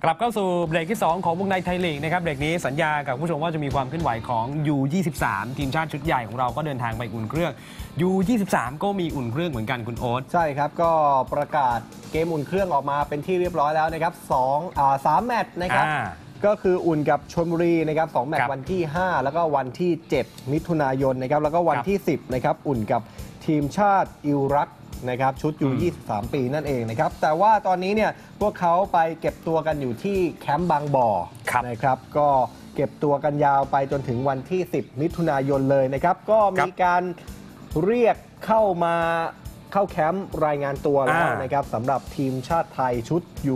กลับเข้าสู่เบรกที่ 2 ของวงในไทยลีกนะครับเบรกนี้สัญญากับผู้ชมว่าจะมีความเคลื่อนไหวของ U23 ทีมชาติชุดใหญ่ของเราก็เดินทางไปอุ่นเครื่อง U23 ก็มีอุ่นเครื่องเหมือนกันคุณโอ๊ตใช่ครับก็ประกาศเกมอุ่นเครื่องออกมาเป็นที่เรียบร้อยแล้วนะครับ3 แมตช์นะครับก็คืออุ่นกับชลบุรีนะครับ2แมตช์วันที่ 5 แล้วก็วันที่ 7 มิถุนายนนะครับแล้วก็วันที่ 10 นะครับอุ่นกับทีมชาติอิรักนะครับชุดอยู่ 23 ปีนั่นเองนะครับแต่ว่าตอนนี้เนี่ยพวกเขาไปเก็บตัวกันอยู่ที่แคมป์บางบ่อนะครับก็เก็บตัวกันยาวไปจนถึงวันที่ 10 มิถุนายนเลยนะครับก็มีการเรียกเข้ามาเข้าแคมป์รายงานตัวแล้วนะครับสำหรับทีมชาติไทยชุดอยู่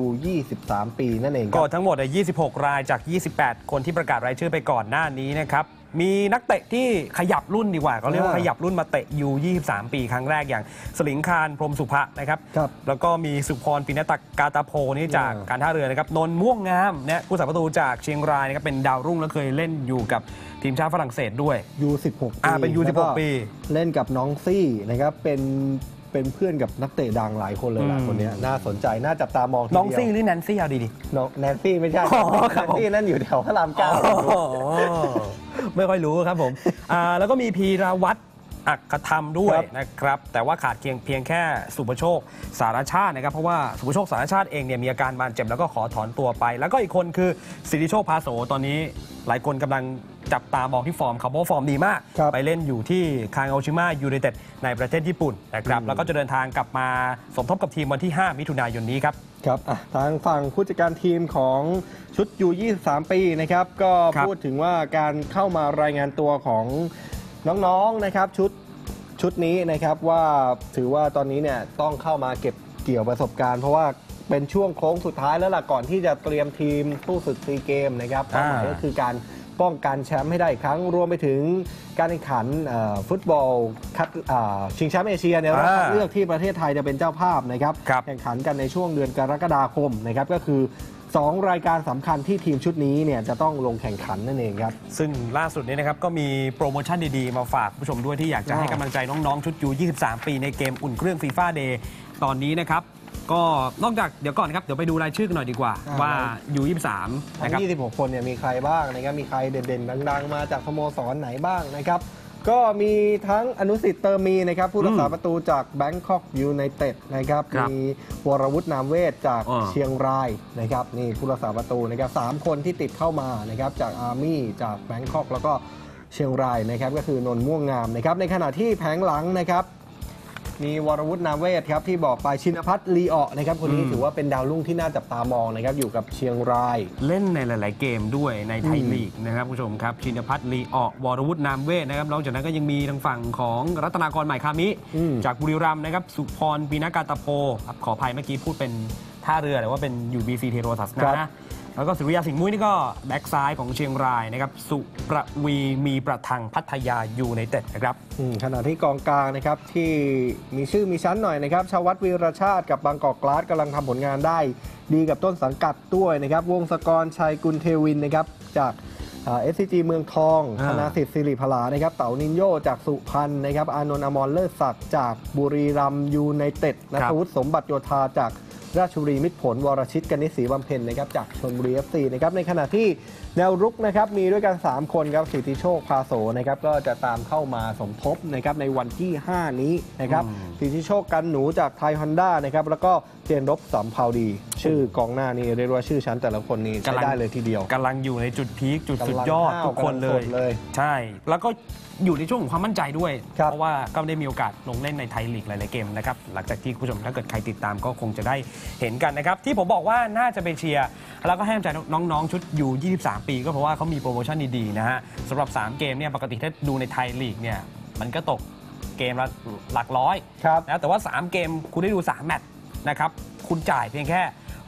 23 ปีนั่นเองก็ทั้งหมด26 รายจาก 28 คนที่ประกาศรายชื่อไปก่อนหน้านี้นะครับมีนักเตะที่ขยับรุ่นดีกว่าเขาเรียกว่าขยับรุ่นมาเตะอยู่ 23 ปีครั้งแรกอย่างสลิงคารพรหมสุภะนะครับแล้วก็มีสุพรปิณตกาตาโพนี่จากการท่าเรือนะครับนนท์ม่วงงามเนี่ยผู้สาประตูจากเชียงรายนะครับเป็นดาวรุ่งและเคยเล่นอยู่กับทีมชาติฝรั่งเศสด้วยยู16 ปีเป็นยู16 ปีเล่นกับน้องซี่นะครับเป็นเพื่อนกับนักเตะดังหลายคนเลยล่ะคนนี้น่าสนใจน่าจับตามองทีเดียวน้องซี่หรือแนนซี่เอาดีๆน้องแนนซี่ไม่ใช่แนนซี่นั่นอยู่แถวพระราม 9 ไม่ค่อยรู้ครับผมแล้วก็มีพีรวัตรอักธรรมด้วยนะครับแต่ว่าขาดเพียงแค่สุภโชคสารชาตินะครับเพราะว่าสุภโชคสารชาติเองเนี่ยมีอาการบาดเจ็บแล้วก็ขอถอนตัวไปแล้วก็อีกคนคือสิทธิโชคพาโสตอนนี้หลายคนกำลังจับตามองที่ฟอร์มเขาเพราะฟอร์มดีมากไปเล่นอยู่ที่คางโอชิมะยูไนเต็ดในประเทศญี่ปุ่นนะครับแล้วก็จะเดินทางกลับมาสมทบกับทีมวันที่ 5 มิถุนายนนี้ครับครับทางฝั่งผู้จัดการทีมของชุดยู23 ปีนะครับก็พูดถึงว่าการเข้ามารายงานตัวของน้องๆนะครับชุดนี้นะครับว่าถือว่าตอนนี้เนี่ยต้องเข้ามาเก็บเกี่ยวประสบการณ์เพราะว่าเป็นช่วงโค้งสุดท้ายแล้วล่ะก่อนที่จะเตรียมทีมสู้ศึกซีเกมนะครับเป้าหมายก็คือการป้องกันแชมป์ให้ได้อีกครั้งรวมไปถึงการแข่งขันฟุตบอลชิงแชมป์เอเชียในรอบคัดเลือกที่ประเทศไทยจะเป็นเจ้าภาพนะครับแข่งขันกันในช่วงเดือนกรกฎาคมนะครับก็คือ2 รายการสำคัญที่ทีมชุดนี้เนี่ยจะต้องลงแข่งขันนั่นเองครับซึ่งล่าสุดนี้นะครับก็มีโปรโมชั่นดีๆมาฝากผู้ชมด้วยที่อยากจะให้กำลังใจน้องๆชุดยู23 ปีในเกมอุ่นเครื่องฟีฟ่าเดย์ตอนนี้นะครับก็นอกจากเดี๋ยวก่อนครับเดี๋ยวไปดูรายชื่อกันหน่อยดีกว่าว่ายู23 นะครับ26 คนเนี่ยมีใครบ้างนะครับมีใครเด่นๆดังๆมาจากสโมสรไหนบ้างนะครับก็มีทั้งอนุสิทธิ์เติมมีนะครับผู้รักษาประตูจากแบงคอกยูไนเต็ดนะครับมีวรวุฒินามเวทจากเชียงรายนะครับนี่ผู้รักษาประตูนะครับ3 คนที่ติดเข้ามานะครับจากอาร์มี่จากแบงคอกแล้วก็เชียงรายนะครับก็คือนนท์ม่วงงามนะครับในขณะที่แผงหลังนะครับมีวรวุฒินามเวทครับที่บอกไปชินภัทรลีออนะครับคนนี้ถือว่าเป็นดาวรุ่งที่น่าจับตามองนะครับอยู่กับเชียงรายเล่นในหลายๆเกมด้วยในไทยลีกนะครับผู้ชมครับชินภัทรลีออวรวุฒินามเวทนะครับนอกจากนั้นก็ยังมีทางฝั่งของรัตนากรใหม่คามิจากบุรีรัมย์นะครับสุพรปิณกาตาโพขออภัยเมื่อกี้พูดเป็นท่าเรือแต่ว่าเป็นอยู่ BC เทโรทัสนะแล้วก็สุริยาสิงห์มุ้ยนี่ก็แบ็กซ้ายของเชียงรายนะครับสุประวีมีประทังพัทยายูไนเต็ดนะครับขณะที่กองกลางนะครับที่มีชื่อมีชั้นหน่อยนะครับชวัฒน์วีรชาติกับบางกอกกลาสกำลังทำผลงานได้ดีกับต้นสังกัดด้วยนะครับวงศกรชัยกุลเทวินนะครับจากSCG เมืองทองธนาสิทธิ์ศิริพลานะครับเต๋านินโยจากสุพรรณนะครับอานนท์อมรเลิศศักดิ์จากบุรีรัมย์ยูไนเต็ดณัฐวุฒิสมบัติโยธาจากราชบุรีมิตรผลวรชิตกนิษฐ์ศรีบำเพ็ญนะครับจากชลบุรี FC นะครับในขณะที่แนวรุกนะครับมีด้วยกัน3 คนครับสิทธิโชคพาโสนะครับก็จะตามเข้ามาสมทบนะครับในวันที่ 5 นี้นะครับสิทธิโชคกันหนูจากไทยฮอนด้านะครับแล้วก็เจนรบสำเภาดีชื่อกองหน้านี่เรียกว่าชื่อชั้นแต่ละคนนี้ใช้ได้เลยทีเดียวกำลังอยู่ในจุดพีคจุดสุดยอดทุกคนเลยใช่แล้วก็อยู่ในช่วงของความมั่นใจด้วยเพราะว่าก็ได้มีโอกาสลงเล่นในไทยลีกหลายๆเกมนะครับหลังจากที่ผู้ชมถ้าเกิดใครติดตามก็คงจะได้เห็นกันนะครับที่ผมบอกว่าน่าจะไปเชียร์แล้วก็ให้กำลังใจน้องๆชุดอยู่23 ปีก็เพราะว่าเขามีโปรโมชั่นดีๆนะฮะสำหรับ3 เกมเนี่ยปกติถ้าดูในไทยลีกเนี่ยมันก็ตกเกมละหลักร้อยนะแต่ว่า3 เกมคุณได้ดู3 แมตช์นะครับคุณจ่ายเพียงแค่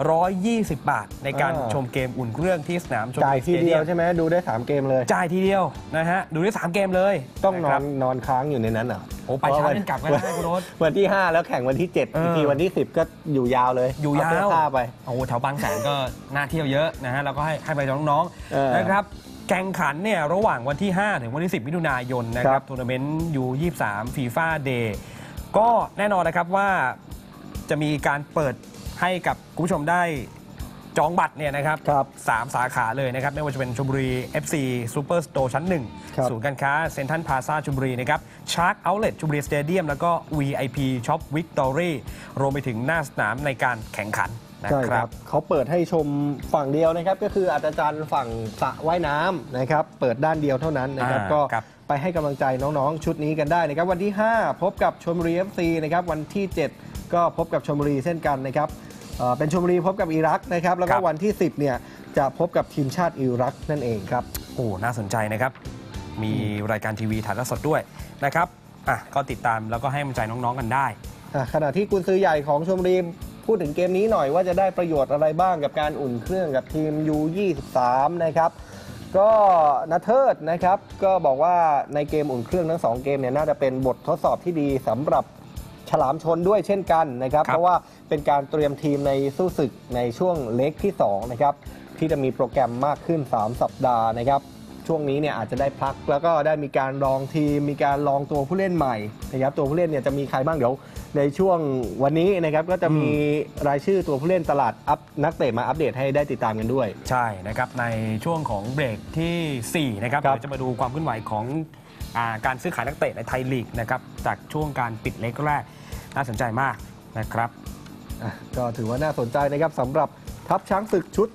120 บาทในการชมเกมอุ่นเครื่องที่สนามชลบุรีจ่ายทีเดียวใช่ไหมดูได้3 เกมเลยจ่ายทีเดียวนะฮะดูได้3 เกมเลยต้องนอนค้างอยู่ในนั้นอ่ะโอ้ไปเช้าเล่นกลับกันได้คุณโรสวันที่5แล้วแข่งวันที่7อีกทีวันที่10ก็อยู่ยาวเลยอยู่ยาวไปโอ้แถวบางแสนก็น่าเที่ยวเยอะนะฮะแล้วก็ให้ไปน้องๆนะครับแข่งขันเนี่ยระหว่างวันที่5ถึงวันที่10 มิถุนายนนะครับทัวร์นาเมนต์U23 ฟีฟ่าเดย์ก็แน่นอนนะครับว่าจะมีการเปิดให้กับคุณผู้ชมได้จองบัตรเนี่ยนะครับ3 สาขาเลยนะครับไม่ว่าจะเป็นชลบุรี FC Super Store ชั้น 1 ศูนย์การค้าเซ็นทรัลพลาซ่าชลบุรีนะครับชาร์กเอาท์เล็ตชลบุรีสเตเดียมแล้วก็ VIP Shop Victory รวมไปถึงหน้าสนามในการแข่งขันนะครับเขาเปิดให้ชมฝั่งเดียวนะครับก็คืออัศจรรย์ฝั่งสระว่ายน้ำนะครับเปิดด้านเดียวเท่านั้นนะครับก็ไปให้กำลังใจน้องๆชุดนี้กันได้นะครับวันที่ 5 พบกับชลบุรี FC นะครับวันที่ 7 ก็พบกับชลบุรีเช่นกันนะครับเป็นชลบุรีพบกับอิรักนะครับแล้วก็วันที่ 10 เนี่ยจะพบกับทีมชาติอิรักนั่นเองครับโอ้น่าสนใจนะครับมีรายการทีวีถ่ายทอดสดด้วยนะครับก็ติดตามแล้วก็ให้กำลังใจน้องๆกันได้ขณะที่กุนซือใหญ่ของชลบุรีพูดถึงเกมนี้หน่อยว่าจะได้ประโยชน์อะไรบ้างกับการอุ่นเครื่องกับทีม U23 นะครับก็ณเทิดนะครับก็บอกว่าในเกมอุ่นเครื่องทั้ง2เกมเนี่ยน่าจะเป็นบททดสอบที่ดีสำหรับฉลามชนด้วยเช่นกันนะครับเพราะว่าเป็นการเตรียมทีมในสู้ศึกในช่วงเล็กที่2นะครับที่จะมีโปรแกรมมากขึ้น3สัปดาห์นะครับช่วงนี้เนี่ยอาจจะได้พักแล้วก็ได้มีการลองทีมมีการลองตัวผู้เล่นใหม่นะครับตัวผู้เล่นเนี่ยจะมีใครบ้างเดี๋ยวในช่วงวันนี้นะครับก็จะมีรายชื่อตัวผู้เล่นตลาดนักเตะมาอัปเดตให้ได้ติดตามกันด้วยใช่นะครับในช่วงของเบรกที่4นะครับเราจะมาดูความเคลื่อนไหวของการซื้อขายนักเตะในไทยลีกนะครับจากช่วงการปิดเล็กแรกน่าสนใจมากนะครับก็ถือว่าน่าสนใจนะครับสำหรับทัพช้างศึกชุด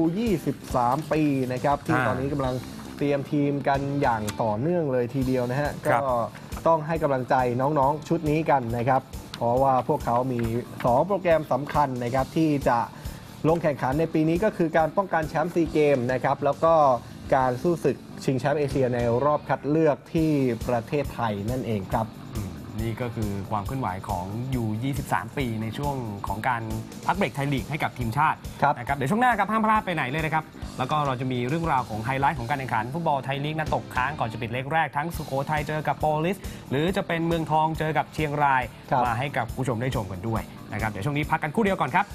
U23 ปีนะครับที่ตอนนี้กำลังเตรียมทีมกันอย่างต่อเนื่องเลยทีเดียวนะฮะก็ต้องให้กำลังใจน้องๆชุดนี้กันนะครับเพราะว่าพวกเขามี2โปรแกรมสำคัญนะครับที่จะลงแข่งขันในปีนี้ก็คือการป้องกันแชมป์ซีเกมนะครับแล้วก็การสู้ศึกชิงแชมป์เอเชียในรอบคัดเลือกที่ประเทศไทยนั่นเองครับนี่ก็คือความเคลื่อนไหวของ U23 ปีในช่วงของการพักเบรกไทยลีกให้กับทีมชาตินะครับเดี๋ยวช่วงหน้าครับห้ามพลาดไปไหนเลยนะครับแล้วก็เราจะมีเรื่องราวของไฮไลท์ของการแข่งขันฟุตบอลไทยลีกนัดตกค้างก่อนจะปิดเล็กแรกทั้งสุโขทัยเจอกับโปลิสหรือจะเป็นเมืองทองเจอกับเชียงรายมาให้กับผู้ชมได้ชมกันด้วยนะครับเดี๋ยวช่วงนี้พักกันครู่เดียวก่อนครับ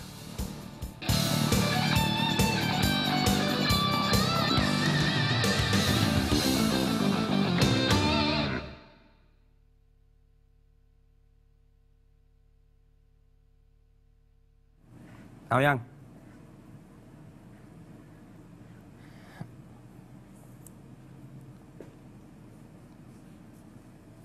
เอายัง